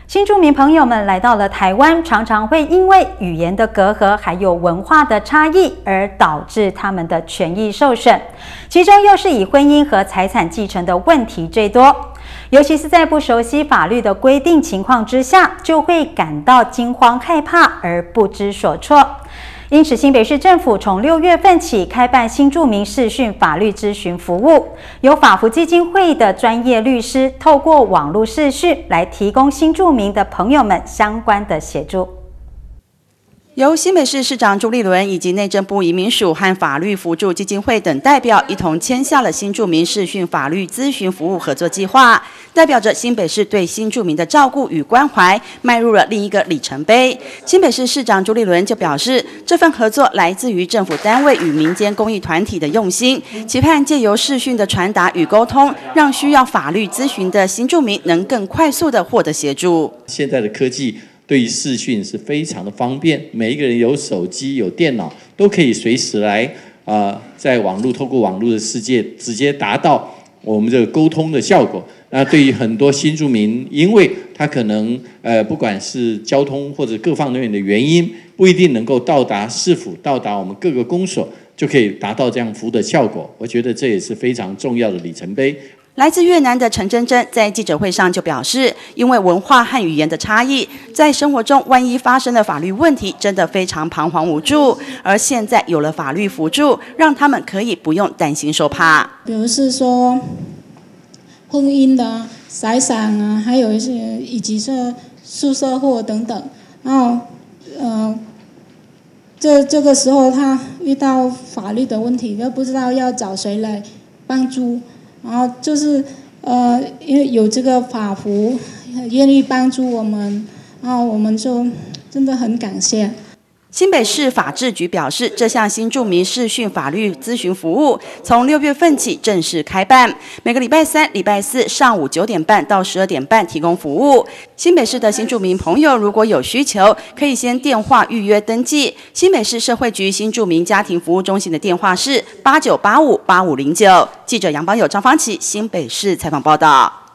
新住民朋友们来到了台湾，常常会因为语言的隔阂还有文化的差异而导致他们的权益受损，其中又是以婚姻和财产继承的问题最多。尤其是在不熟悉法律的规定情况之下，就会感到惊慌害怕而不知所措。因此，新北市政府从6月份起开办新住民视讯法律咨询服务，由法福基金会的专业律师透过网络视讯来提供新住民的朋友们相关的协助。 由新北市市长朱立伦以及内政部移民署和法律扶助基金会等代表一同签下了新住民视讯法律咨询服务合作计划，代表着新北市对新住民的照顾与关怀迈入了另一个里程碑。新北市市长朱立伦就表示，这份合作来自于政府单位与民间公益团体的用心，期盼借由视讯的传达与沟通，让需要法律咨询的新住民能更快速地获得协助。 现在的科技对于视讯是非常的方便，每一个人有手机有电脑都可以随时来在透过网络的世界直接达到我们这个沟通的效果。那对于很多新住民，因为他可能不管是交通或者各方面的原因，不一定能够到达市府，到达我们各个公所，就可以达到这样服务的效果。我觉得这也是非常重要的里程碑。 来自越南的陈珍珍在记者会上就表示，因为文化和语言的差异，在生活中万一发生了法律问题，真的非常彷徨无助。而现在有了法律辅助，让他们可以不用担心受怕。 比如是说婚姻的财产啊，还有一些以及是宿舍货等等，然后这个时候他遇到法律的问题，又不知道要找谁来帮助。然后就是因为有这个法服愿意帮助我们，然后我们就真的很感谢。 新北市法制局表示，这项新住民视讯法律咨询服务从6月份起正式开办，每个礼拜3、礼拜4上午9点半到12点半提供服务。新北市的新住民朋友如果有需求，可以先电话预约登记。新北市社会局新住民家庭服务中心的电话是89858509。记者杨宝友、张芳琪，新北市采访报道。